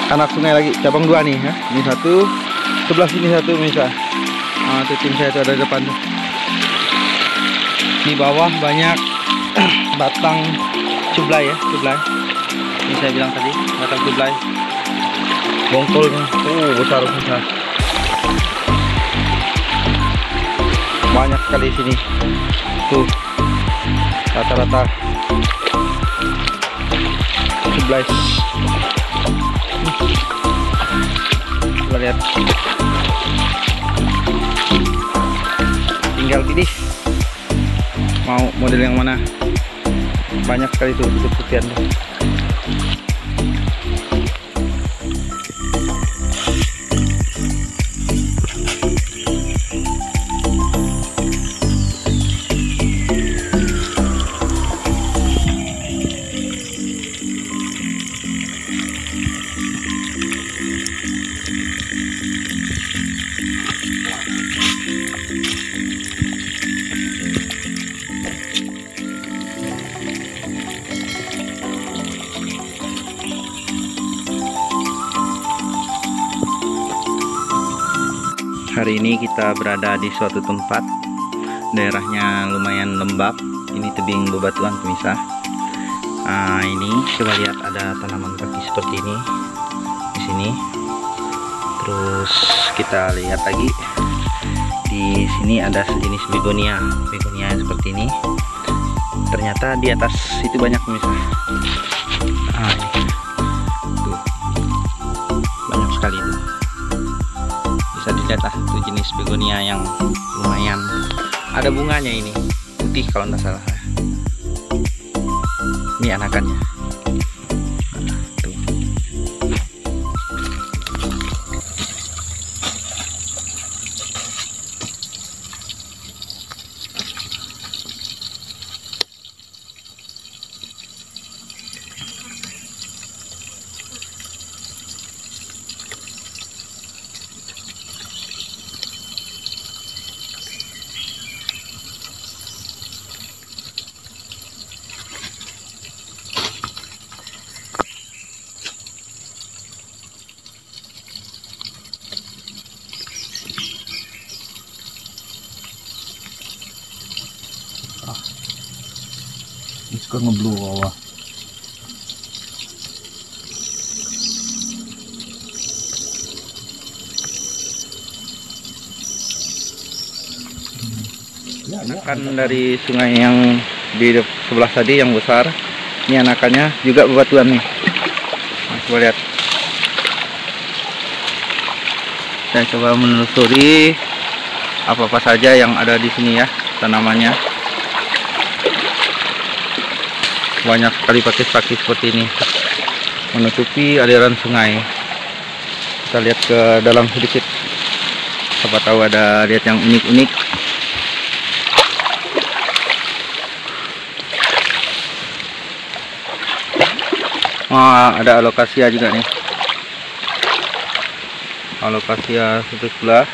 anak sungai lagi, cabang 2 nih ya. Ini satu, sebelah sini satu misal. Itu tim saya itu ada di depan tuh. Di bawah banyak batang cublai ya, cublai. Ini saya bilang tadi, batang cublai. Bongkolnya, besar. Banyak sekali sini. Tuh, rata-rata cublai. Kita lihat. Tinggal pilih mau model yang mana. Banyak sekali tuh putih-putihan tuh. Hari ini kita berada di suatu tempat, daerahnya lumayan lembab. Ini tebing bebatuan pemirsa. Ini coba lihat, ada tanaman kaki seperti ini di sini. Terus kita lihat lagi di sini ada sejenis begonia yang seperti ini. Ternyata di atas itu banyak pemirsa. Tuh, banyak sekali itu. Bisa dilihat lah, itu jenis begonia yang lumayan ada bunganya, ini putih kalau tidak salah. Ini anakannya. Tuh. Suka ngeblu bawah. Anakan dari sungai yang di sebelah tadi yang besar. Ini anakannya juga bebatuan nih. Nah, coba lihat. Saya coba menelusuri apa-apa saja yang ada di sini ya, tanamannya. Banyak sekali pakis-pakis seperti ini menutupi aliran sungai. Kita lihat ke dalam sedikit, siapa tahu ada lihat yang unik-unik. Ada alokasia juga nih, alokasia subricula,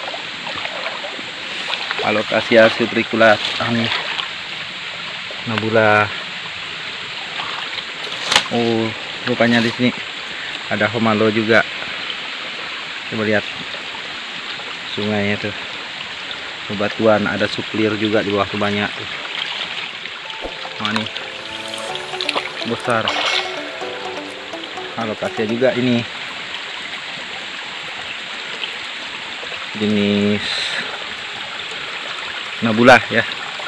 nabula. Rupanya di sini ada homalo juga. Coba lihat sungainya tuh, bebatuan, ada suplir juga di bawah tuh banyak. Nih besar. Alokasia juga ini jenis nabula ya.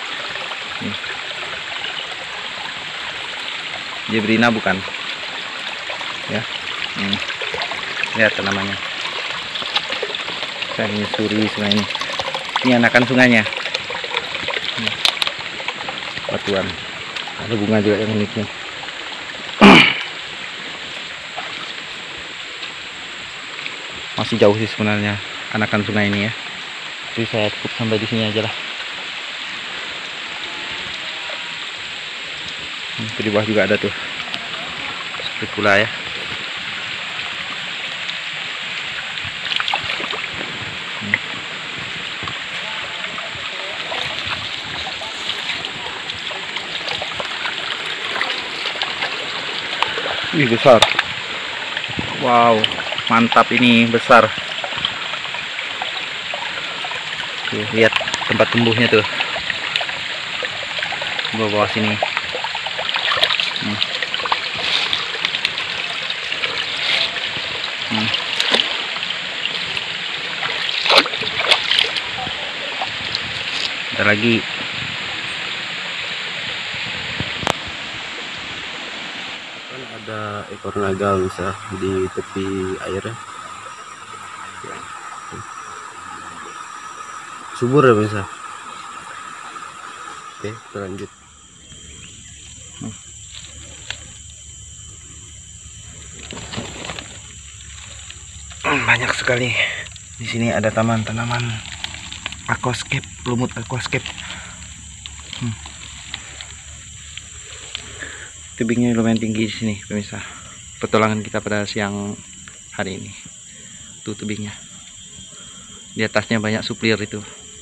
Jebrina bukan ya. Lihat namanya. Saya menyusuri sungai ini. Ini anakan sungainya. Batuan. Ada bunga juga yang uniknya. Masih jauh sih sebenarnya anakan sungai ini ya. Jadi saya cukup sampai di sini aja lah. Di bawah juga ada tuh spikula ya. Wih, besar. Wow, mantap, ini besar. Tuh, lihat tempat tumbuhnya tuh. Bawah sini. Ada lagi. Kan ada ekor naga bisa di tepi airnya. Subur ya bisa. Oke, lanjut. Banyak sekali. Di sini ada taman tanaman aquascape, lumut aquascape. Tebingnya lumayan tinggi di sini, pemirsa. Petualangan kita pada siang hari ini. Tuh tebingnya. Di atasnya banyak suplir itu.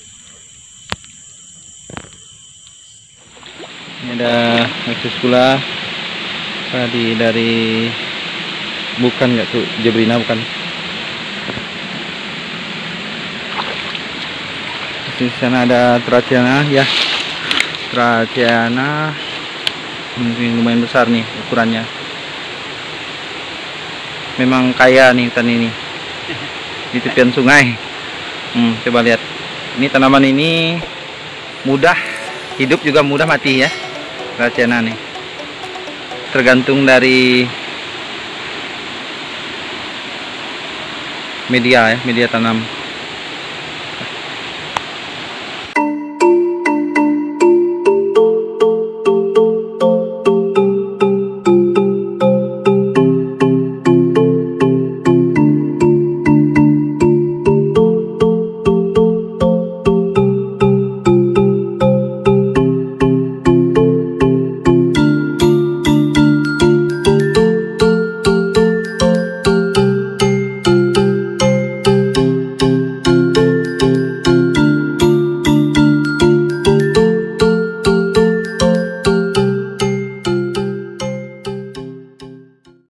Ini ada akses pula tadi dari bukan nggak tuh Jebrina, bukan. Di sana ada Teraciana ya. Teraciana mungkin lumayan besar nih ukurannya. Memang kaya nih hutan ini. Di tepian sungai. Coba lihat. Ini tanaman ini mudah hidup juga mudah mati ya. Teraciana nih. Tergantung dari media ya, media tanam.